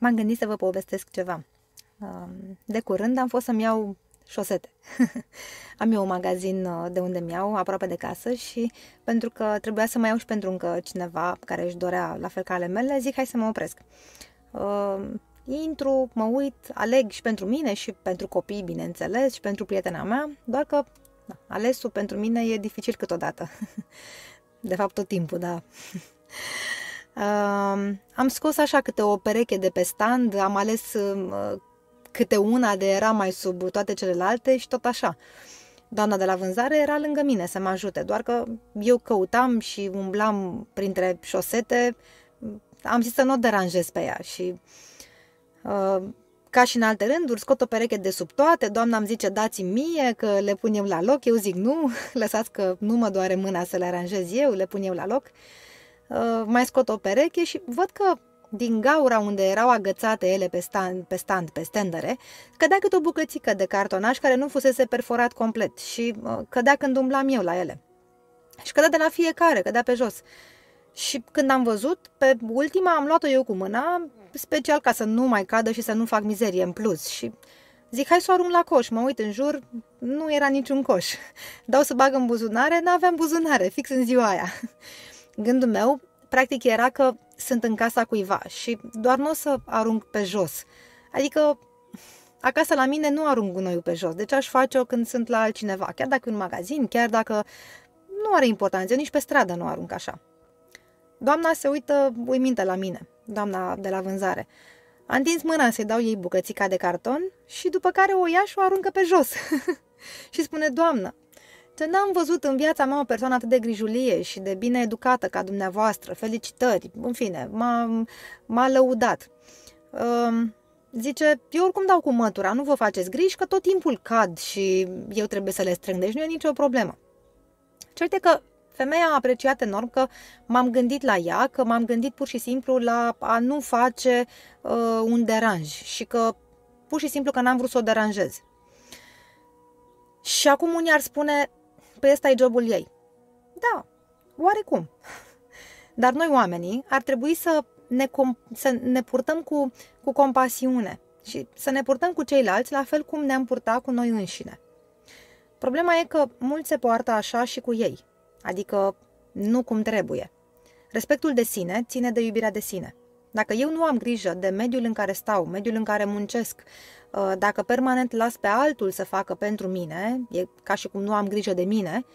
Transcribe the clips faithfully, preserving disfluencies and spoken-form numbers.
m-am gândit să vă povestesc ceva. De curând am fost să-mi iau șosete. Am eu un magazin de unde mi-iau, aproape de casă, și pentru că trebuia să mai iau și pentru încă cineva care își dorea la fel ca ale mele, zic hai să mă opresc. Uh, intru, mă uit, aleg și pentru mine și pentru copii, bineînțeles, și pentru prietena mea, doar că da, alesul pentru mine e dificil câteodată. De fapt tot timpul, da. Uh, am scos așa câte o pereche de pe stand, am ales uh, câte una de era mai sub toate celelalte și tot așa. Doamna de la vânzare era lângă mine să mă ajute, doar că eu căutam și umblam printre șosete, am zis să nu o deranjez pe ea și uh, ca și în alte rânduri, scot o pereche de sub toate, doamna îmi zice dați-mi mie că le pun eu la loc, eu zic nu, lăsați că nu mă doare mâna să le aranjez eu, le pun eu la loc. Uh, mai scot o pereche și văd că din gaura unde erau agățate ele pe stand, pe stand, pe stendere, cădea câte o bucățică de cartonaj care nu fusese perforat complet și uh, cădea când umblam eu la ele. Și cădea de la fiecare, cădea pe jos. Și când am văzut, pe ultima am luat-o eu cu mâna, special ca să nu mai cadă și să nu fac mizerie în plus. Și zic, hai să o arunc la coș, mă uit în jur, nu era niciun coș. Dau să bag în buzunare, n-aveam buzunare, fix în ziua aia. Gândul meu, practic, era că sunt în casa cuiva și doar nu o să arunc pe jos. Adică, acasă la mine nu arunc gunoiul pe jos, deci aș face-o când sunt la altcineva, chiar dacă e un magazin, chiar dacă nu are importanță, nici pe stradă nu arunc așa. Doamna se uită uimită la mine, doamna de la vânzare. A întins mâna să-i dau ei bucățica de carton și după care o ia și o aruncă pe jos. Și spune, doamnă, că n-am văzut în viața mea o persoană atât de grijulie și de bine educată ca dumneavoastră, felicitări, în fine, m-a, m-a lăudat. Uh, zice, eu oricum dau cu mătura, nu vă faceți griji că tot timpul cad și eu trebuie să le strâng, deci nu e nicio problemă. Certe că femeia a apreciat enorm că m-am gândit la ea, că m-am gândit pur și simplu la a nu face uh, un deranj și că pur și simplu că n-am vrut să o deranjez. Și acum unii ar spune, păi ăsta e jobul ei. Da, oarecum. Dar noi oamenii ar trebui să ne, să ne purtăm cu, cu compasiune și să ne purtăm cu ceilalți la fel cum ne-am purtat cu noi înșine. Problema e că mulți se poartă așa și cu ei, adică nu cum trebuie. Respectul de sine ține de iubirea de sine. Dacă eu nu am grijă de mediul în care stau, mediul în care muncesc, dacă permanent las pe altul să facă pentru mine, e ca și cum nu am grijă de mine,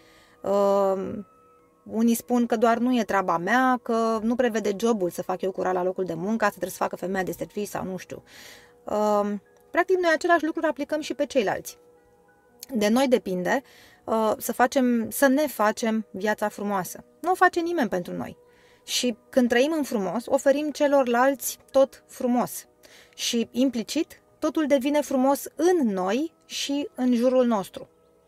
unii spun că doar nu e treaba mea, că nu prevede jobul să fac eu curat la locul de muncă, să trebuie să facă femeia de serviciu sau nu știu. Practic noi același lucru aplicăm și pe ceilalți. De noi depinde să, facem, să ne facem viața frumoasă. Nu o face nimeni pentru noi. Și când trăim în frumos, oferim celorlalți tot frumos. Și implicit, totul devine frumos în noi și în jurul nostru.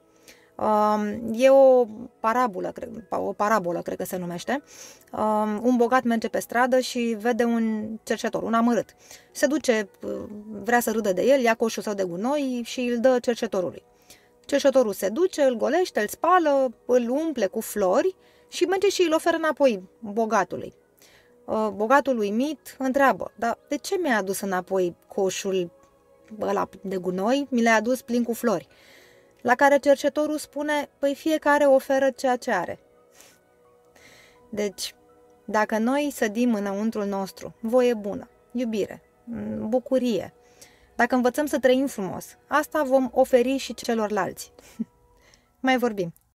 E o parabolă, cred, o parabolă, cred că se numește. Un bogat merge pe stradă și vede un cerșetor, un amărât. Se duce, vrea să râdă de el, ia coșul său de gunoi și îl dă cerșetorului. Cerșetorul se duce, îl golește, îl spală, îl umple cu flori și merge și îl oferă înapoi bogatului. Bogatul uimit întreabă, dar de ce mi-ai adus înapoi coșul ăla de gunoi? Mi l-ai adus plin cu flori. La care cerșetorul spune, păi fiecare oferă ceea ce are. Deci, dacă noi sădim înăuntrul nostru voie bună, iubire, bucurie, dacă învățăm să trăim frumos, asta vom oferi și celorlalți. Mai vorbim.